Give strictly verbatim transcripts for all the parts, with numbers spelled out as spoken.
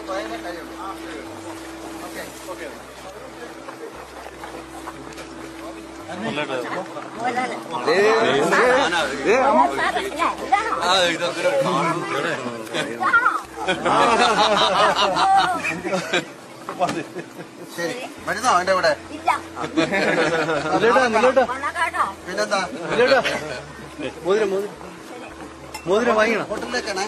ശരി വരുന്നോ എന്റെ കൂടെ പിന്നെന്താ മോതിരം വാങ്ങിക്കണോ ഹോട്ടലിലേക്കാണേ.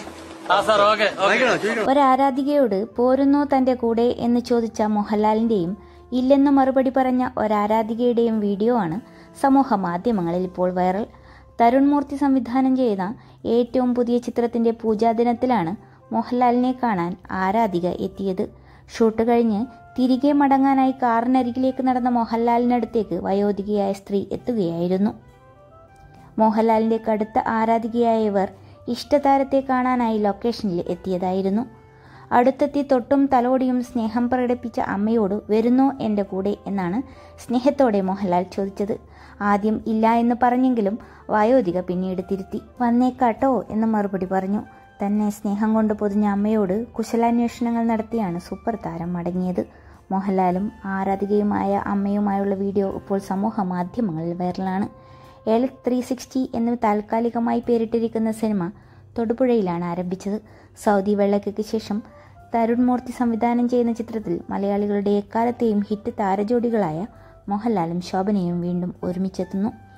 ഒരാരാധികയോട് പോരുന്നോ തന്റെ കൂടെ എന്ന് ചോദിച്ച മോഹൻലാലിന്റെയും ഇല്ലെന്ന് മറുപടി പറഞ്ഞ ഒരാരാധികയുടെയും വീഡിയോ ആണ് സമൂഹ മാധ്യമങ്ങളിൽ ഇപ്പോൾ വൈറൽ. തരുൺ മൂർത്തി സംവിധാനം ചെയ്ത ഏറ്റവും പുതിയ ചിത്രത്തിന്റെ പൂജാദിനത്തിലാണ് മോഹൻലാലിനെ കാണാൻ ആരാധിക എത്തിയത്. ഷൂട്ട് കഴിഞ്ഞ് തിരികെ മടങ്ങാനായി കാറിനരികിലേക്ക് നടന്ന മോഹൻലാലിനടുത്തേക്ക് വയോധികയായ സ്ത്രീ എത്തുകയായിരുന്നു. മോഹൻലാലിന്റെ കടുത്ത ആരാധികയായ ഇവർ ഇഷ്ടതാരത്തെ കാണാനായി ലൊക്കേഷനിൽ എത്തിയതായിരുന്നു. അടുത്തെത്തി തൊട്ടും തലോടിയും സ്നേഹം പ്രകടിപ്പിച്ച അമ്മയോട് വരുന്നോ എൻ്റെ കൂടെ എന്നാണ് സ്നേഹത്തോടെ മോഹൻലാൽ ചോദിച്ചത്. ആദ്യം ഇല്ല എന്ന് പറഞ്ഞെങ്കിലും വയോധിക പിന്നീട് തിരുത്തി വന്നേക്കാട്ടോ എന്ന് മറുപടി പറഞ്ഞു. തന്നെ സ്നേഹം കൊണ്ട് പൊതിഞ്ഞ അമ്മയോട് കുശലാന്വേഷണങ്ങൾ നടത്തിയാണ് സൂപ്പർ താരം മടങ്ങിയത്. മോഹൻലാലും ആരാധികയുമായ അമ്മയുമായുള്ള വീഡിയോ ഇപ്പോൾ സമൂഹ മാധ്യമങ്ങളിൽ വൈറലാണ്. എൽ ത്രീ സിക്സ്റ്റി എന്ന് താൽക്കാലികമായി പേരിട്ടിരിക്കുന്ന സിനിമ തൊടുപുഴയിലാണ് ആരംഭിച്ചത്. സൗദി വെള്ളയ്ക്ക് ശേഷം തരുൺ മൂർത്തി സംവിധാനം ചെയ്യുന്ന ചിത്രത്തിൽ മലയാളികളുടെ എക്കാലത്തെയും ഹിറ്റ് താരജോഡികളായ മോഹൻലാലും ശോഭനയും വീണ്ടും ഒരുമിച്ചെത്തുന്നു.